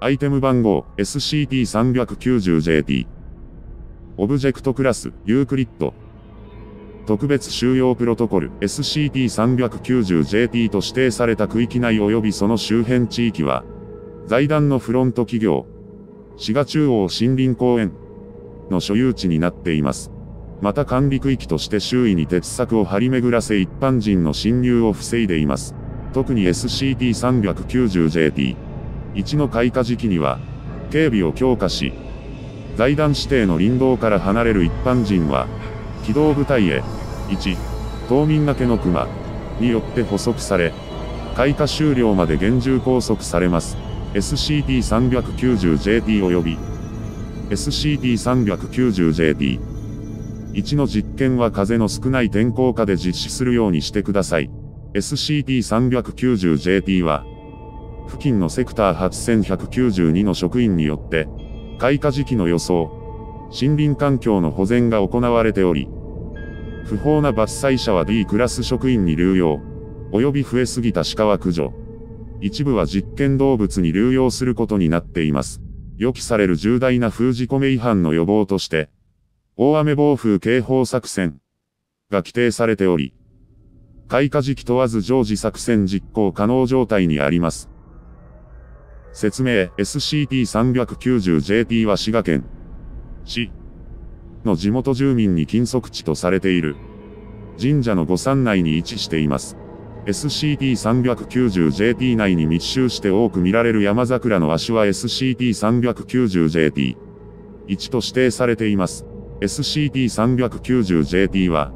アイテム番号 SCP-390JT。オブジェクトクラス、ユークリッド。特別収容プロトコル SCP-390JT と指定された区域内及びその周辺地域は、財団のフロント企業、滋賀中央森林公園の所有地になっています。また管理区域として周囲に鉄柵を張り巡らせ一般人の侵入を防いでいます。特に SCP-390JT1 の開花時期には、警備を強化し、財団指定の林道から離れる一般人は、機動部隊へ、1、島民がけの熊によって捕捉され、開花終了まで厳重拘束されます。SCP-390JT 及び SCP-390JT1 の実験は風の少ない天候下で実施するようにしてください。SCP-390JT は、付近のセクター8192の職員によって、開花時期の予想、森林環境の保全が行われており、不法な伐採者は D クラス職員に流用、及び増えすぎた鹿は駆除。一部は実験動物に流用することになっています。予期される重大な封じ込め違反の予防として、大雨暴風警報作戦が規定されており、開花時期問わず常時作戦実行可能状態にあります。説明 SCP-390JT は滋賀県市の地元住民に禁足地とされている神社の御山内に位置しています。SCP-390JT 内に密集して多く見られる山桜の亜種は SCP-390JT1 と指定されています。SCP-390JT は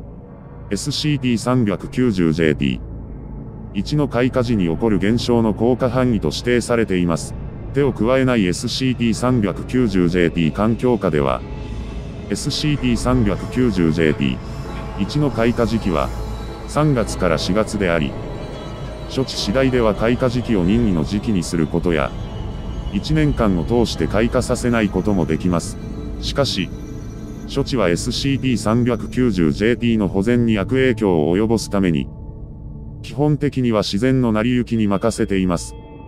SCP-390JT1 の開花時に起こる現象の効果範囲と指定されています。手を加えない SCP-390JT 環境下では、SCP-390JT1 の開花時期は3月から4月であり、処置次第では開花時期を任意の時期にすることや、1年間を通して開花させないこともできます。しかし、処置は SCP-390JT の保全に悪影響を及ぼすために、基本的には自然の成り行きに任せています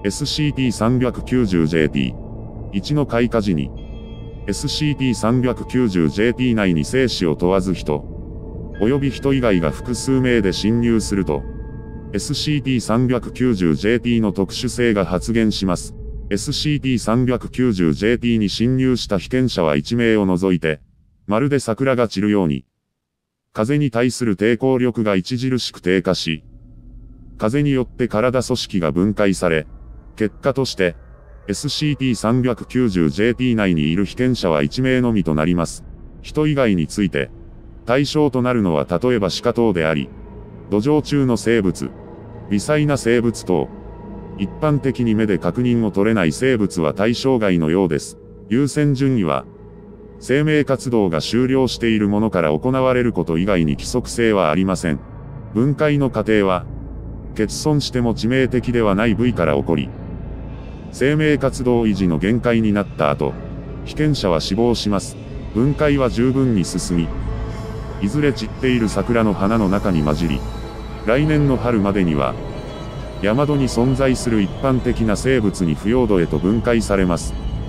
。SCP-390JT1 の開花時に、SCP-390JT 内に生死を問わず人、及び人以外が複数名で侵入すると、SCP-390JT の特殊性が発現します。SCP-390JT に侵入した被験者は1名を除いて、まるで桜が散るように、風に対する抵抗力が著しく低下し、風によって体組織が分解され、結果として、SCP-390JT 内にいる被験者は1名のみとなります。人以外について、対象となるのは例えば鹿等であり、土壌中の生物、微細な生物等、一般的に目で確認を取れない生物は対象外のようです。優先順位は、生命活動が終了しているものから行われること以外に規則性はありません。分解の過程は、欠損しても致命的ではない部位から起こり、生命活動維持の限界になった後、被験者は死亡します。分解は十分に進み、いずれ散っている桜の花の中に混じり、来年の春までには、山戸に存在する一般的な生物に腐葉土へと分解されます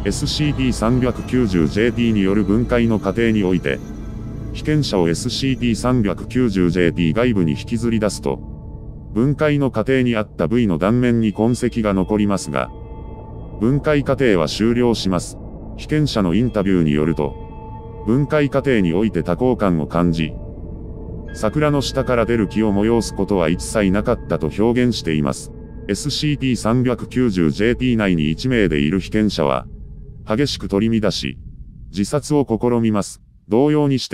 。SCP-390JT による分解の過程において、被験者を SCP-390JT 外部に引きずり出すと、分解の過程にあった部位の断面に痕跡が残りますが、分解過程は終了します。被験者のインタビューによると、分解過程において多幸感を感じ、桜の下から出る気を催すことは一切なかったと表現しています。SCP-390JT 内に1名でいる被験者は、激しく取り乱し、自殺を試みます。同様にして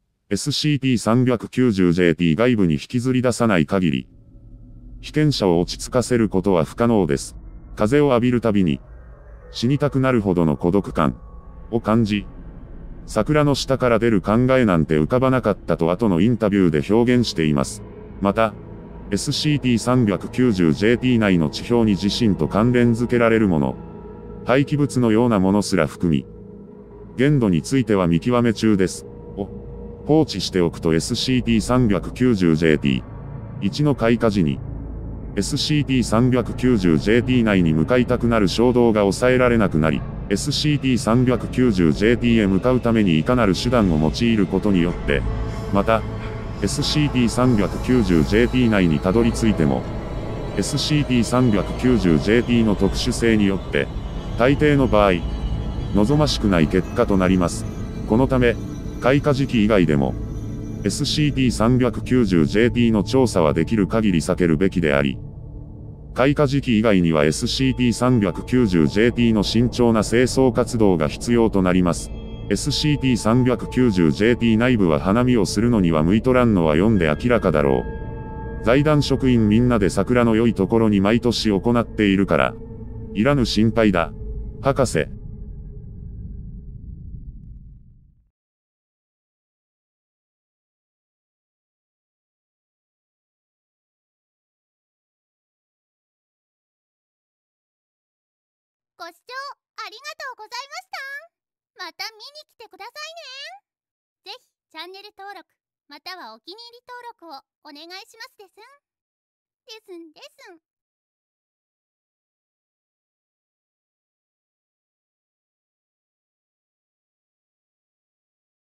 、SCP-390JT 外部に引きずり出さない限り、被験者を落ち着かせることは不可能です。風を浴びるたびに、死にたくなるほどの孤独感を感じ、桜の下から出る考えなんて浮かばなかったと後のインタビューで表現しています。また、SCP-390JT 内の地表に自身と関連付けられるもの、廃棄物のようなものすら含み、限度については見極め中です。放置しておくと SCP-390JT1 の開花時に、 SCP-390JT 内に向かいたくなる衝動が抑えられなくなり、SCP-390JT へ向かうためにいかなる手段を用いることによって、また、SCP-390JT 内にたどり着いても、SCP-390JT の特殊性によって、大抵の場合、望ましくない結果となります。このため、開花時期以外でも、SCP-390JT の調査はできる限り避けるべきであり、開花時期以外には SCP-390JT の慎重な清掃活動が必要となります。SCP-390JT 内部は花見をするのには向いとらんのは読んで明らかだろう。財団職員みんなで桜の良いところに毎年行っているから、いらぬ心配だ、博士。 ご視聴ありがとうございました。また見に来てくださいね。ぜひチャンネル登録またはお気に入り登録をお願いしますですん。ですんですん。